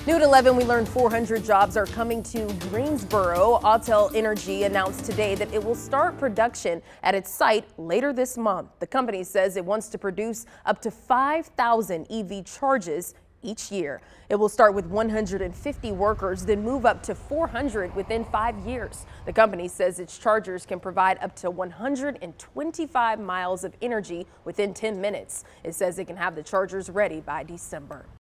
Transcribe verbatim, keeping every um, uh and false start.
New at eleven, we learned four hundred jobs are coming to Greensboro. Autel Energy announced today that it will start production at its site later this month. The company says it wants to produce up to five thousand E V charges each year. It will start with one hundred fifty workers, then move up to four hundred within five years. The company says its chargers can provide up to one hundred twenty-five miles of energy within ten minutes. It says it can have the chargers ready by December.